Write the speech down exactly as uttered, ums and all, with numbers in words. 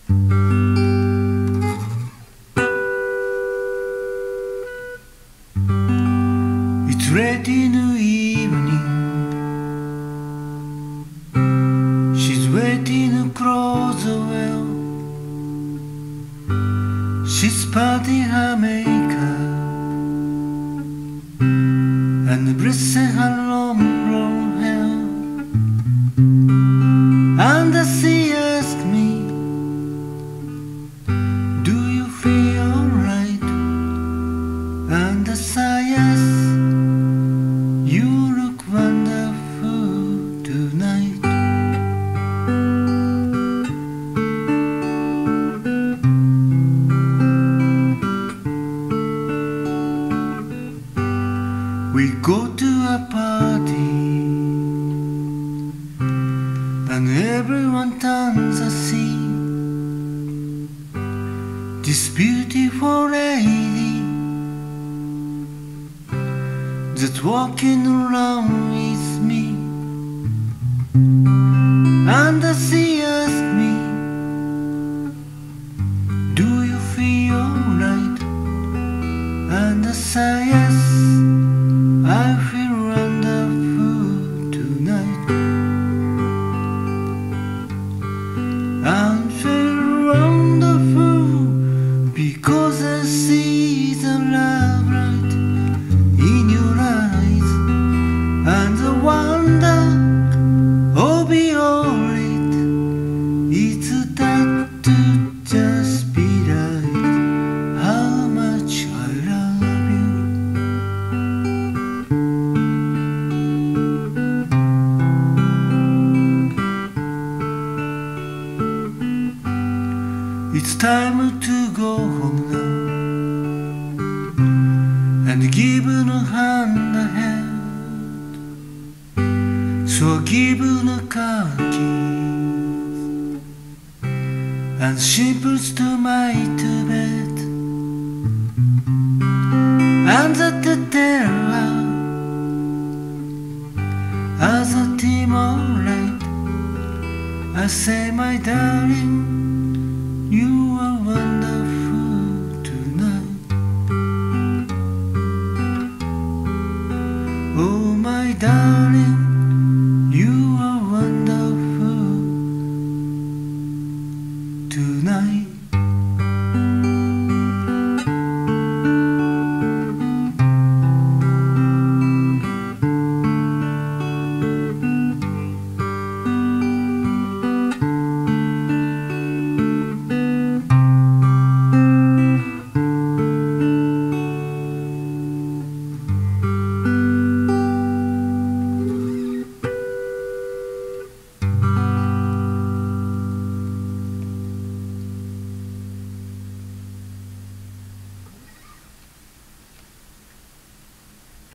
It's late in the evening. She's waiting across the well. She's parting her makeup and dressing her long blonde hair. And she asked me, do you feel alright? And I said yes. You look wonderful tonight. We go to a party and everyone turns a see this beautiful lady that's walking around with me. And she asked me, do you feel alright? And I said yes, I feel wonderful tonight. I feel wonderful because I see the love light in your eyes, and the wonder of your it, it's that to just be right. How much I love you. It's time to go home now and give her a hand a hand. So I give her the car keys and she puts to my to bed. And at the tell her as a team alright, I say, my darling, you are wonderful tonight. Oh, my darling, you are wonderful tonight.